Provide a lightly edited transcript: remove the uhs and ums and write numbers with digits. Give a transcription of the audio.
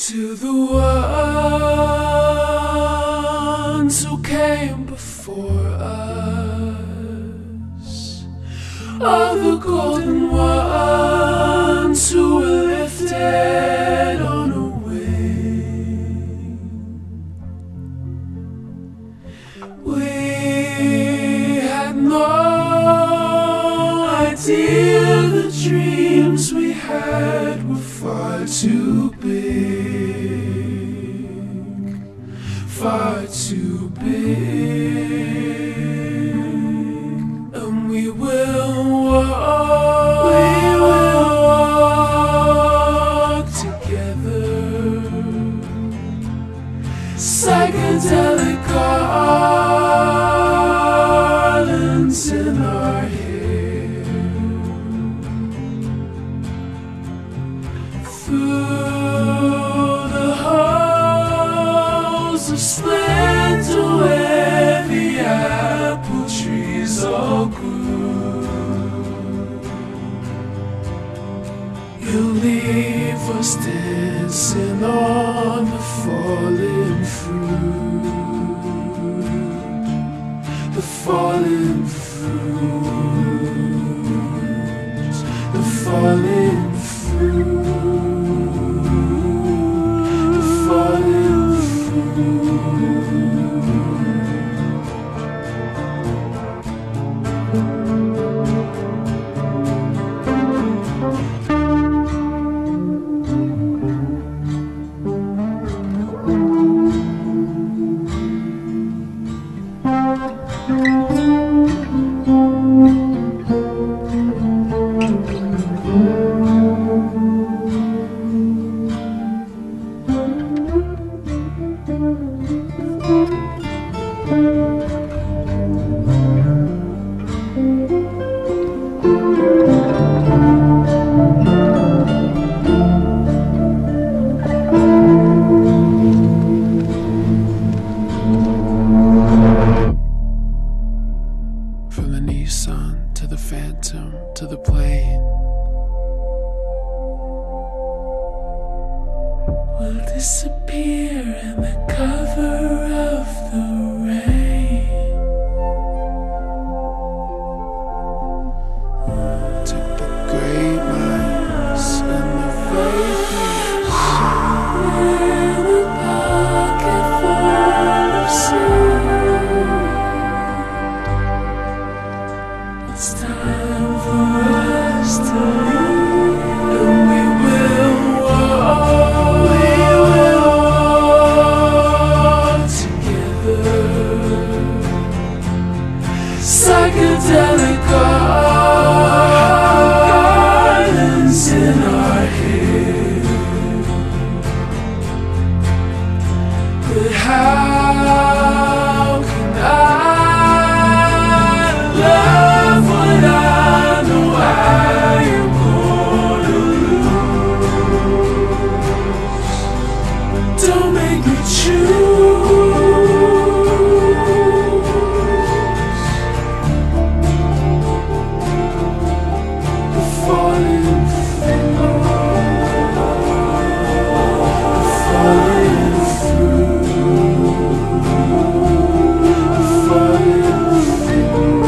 To the ones who came before us, all the golden ones who were lifted on a wing, we had no idea the dreams we had were far too big, far too big, and we will walk together, psychedelic garlands in our hair, through the halls of splendor where the apple trees all grew. You'll leave us dancing on the falling fruit, the falling fruit, the falling fruit, the falling from the Nissan to the Phantom to the plane, we'll disappear in the cover of the rain. Took the great minds and the vapers in a pocket full of sand. It's time for us to leave, and we will walk together, psychedelic garlands in our hair. But how can I love what I know I am gonna lose? Don't make me choose. The falling fruit, the falling fruit, the falling fruit.